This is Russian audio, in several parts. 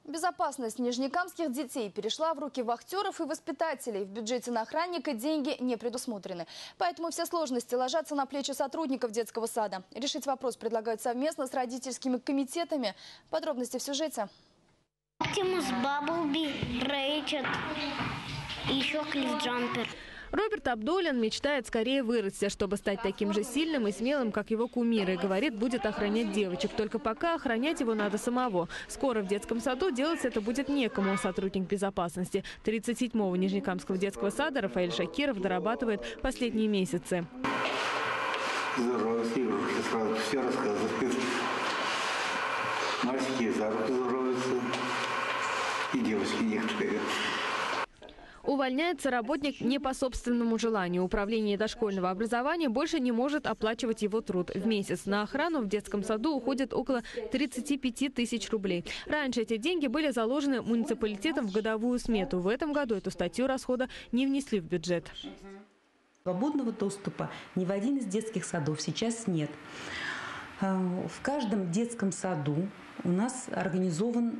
Безопасность нижнекамских детей перешла в руки вахтеров и воспитателей. В бюджете на охранника деньги не предусмотрены. Поэтому все сложности ложатся на плечи сотрудников детского сада. Решить вопрос предлагают совместно с родительскими комитетами. Подробности в сюжете. Оптимус, Бамблби, Рэйчет и еще Клиффджампер. Роберт Абдулин мечтает скорее вырасти, чтобы стать таким же сильным и смелым, как его кумиры. Говорит, будет охранять девочек. Только пока охранять его надо самого. Скоро в детском саду делать это будет некому. Сотрудник безопасности 37-го Нижнекамского детского сада Рафаэль Шакиров дорабатывает последние месяцы. Здорово, сразу все рассказывают. Мальчики за руку здороваются. И девочки некоторые. Увольняется работник не по собственному желанию. Управление дошкольного образования больше не может оплачивать его труд. В месяц на охрану в детском саду уходит около 35 тысяч рублей. Раньше эти деньги были заложены муниципалитетом в годовую смету. В этом году эту статью расхода не внесли в бюджет. Свободного доступа ни в один из детских садов сейчас нет. В каждом детском саду у нас организована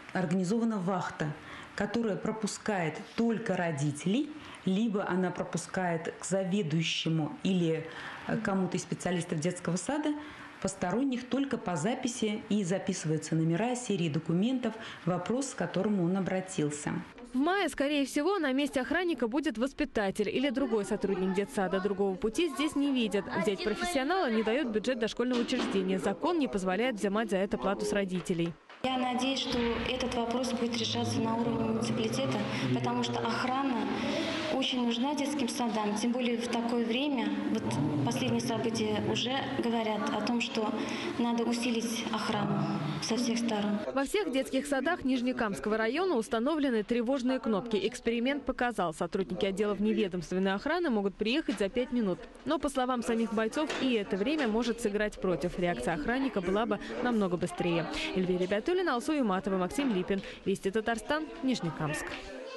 вахта, которая пропускает только родителей, либо она пропускает к заведующему или кому-то из специалистов детского сада посторонних только по записи, и записываются номера, серии документов, вопрос, к которому он обратился. В мае, скорее всего, на месте охранника будет воспитатель или другой сотрудник детсада. Другого пути здесь не видят. Взять профессионала не дает бюджет дошкольного учреждения. Закон не позволяет взимать за это плату с родителей. Я надеюсь, что этот вопрос будет решаться на уровне муниципалитета, потому что охрана очень нужна детским садам. Тем более в такое время, вот последние события уже говорят о том, что надо усилить охрану со всех сторон. Во всех детских садах Нижнекамского района установлены тревожные кнопки. Эксперимент показал, сотрудники отделов неведомственной охраны могут приехать за 5 минут. Но, по словам самих бойцов, и это время может сыграть против. Реакция охранника была бы намного быстрее. Эльвира Бятулина, Алсу Юматова, Максим Липин. Вести Татарстан, Нижнекамск.